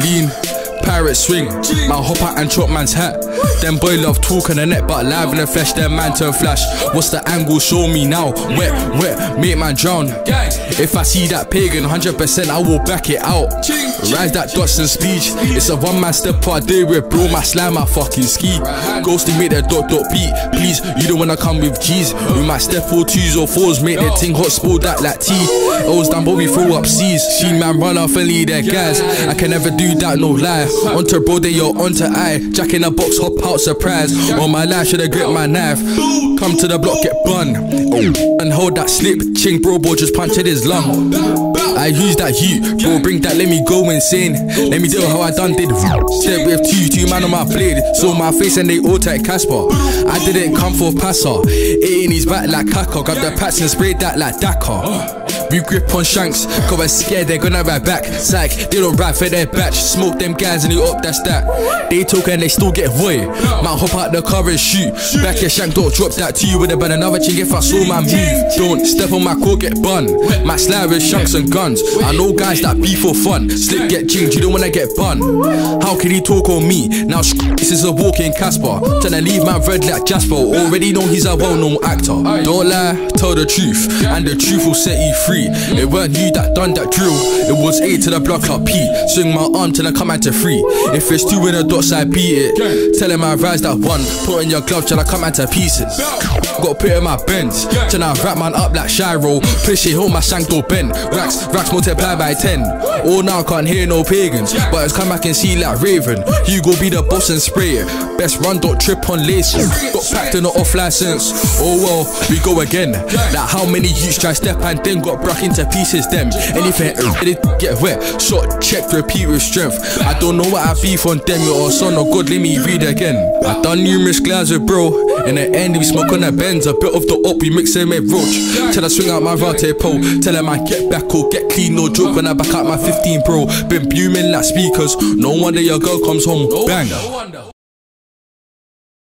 lean, pirate swing, man hop out and chop man's hat. Them boy love talk on the net, but live in the flesh, them man turn flash. What's the angle? Show me now. Wet, make man drown. If I see that pagan, 100% I will back it out. Rise that Dotson speech. It's a one man step part day with bro, my slam, my fucking ski. Ghosty make that dot beat. Please, you don't wanna come with G's. We might step 4 2s or 4s, make that ting hot, spoil that like tea. O's down, but we throw up C's. See man run off and lead their guys. I can never do that, no lie. Onto bro, they you're onto I. Jack in a box, hop out, surprise. On my life, should've gripped my knife. Come to the block, get bun. And hold that slip. Ching bro, just punched his lung. I use that heat, bro, bring that, let me go insane. Let me tell how I done did. Step with two man on my blade. Saw my face and they all take Casper. I didn't come for passer. It in his back like Kaka. Got the pats and sprayed that like Dakar. We grip on shanks, cause we're scared they're gonna ride back. Psych, they don't ride for their batch. Smoke them guys and they up, that's that. They talk and they still get void. Might hop out the car and shoot. Back your shank, don't drop that to you with a ban another ching if I saw my move. Don't step on my court, get bun. My slide with shanks and guns. I know guys that be for fun. Slip get chinged, you don't wanna get bun. How can he talk on me? Now this is a walking Casper. Tryna leave my red like Jasper. Already know he's a well-known actor. Don't lie, tell the truth, and the truth will set you free. It weren't you that done that drill. It was A to the block up P. Swing my arm till I come out to 3. If it's 2 in the dots, I beat it. Tell him I rise that 1. Put in your glove till I come out to pieces. Got put in my bends. Tryna wrap man up like Shiro. Push it home, my shank door bend. Racks multiply by 10. All now can't hear no pagans, but it's come back and see like Raven. You go be the boss and spray it. Best run, don't trip on laces. Got packed in the off license. Oh well, we go again. Like how many youths try step and then got broke into pieces them. Anything it get wet. Shot, check, repeat with strength. I don't know what I beef on them. You're a son of God, let me read again. I done numerous glides with bro. In the end we smoke on the bends. A bit of the up, we mix it with roach. Till I swing out my route pole. Tell him I get back or get clean, no joke. When I back out my 15 bro. Been booming like speakers. No wonder your girl comes home, bang.